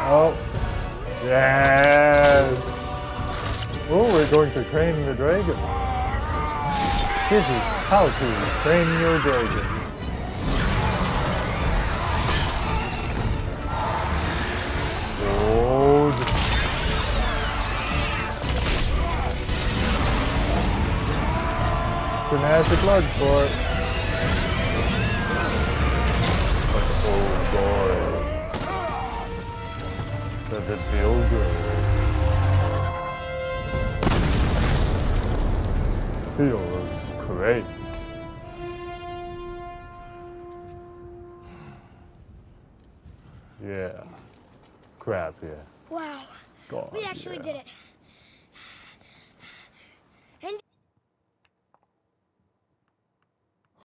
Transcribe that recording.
Oh, yes. Oh, we're going to train the dragon. This is how to train your dragon. Gold. Fanatic Bloodsport. Oh boy. Does it feel good? Feels great. Yeah. Crap, yeah. Wow. God, We actually yeah. did it.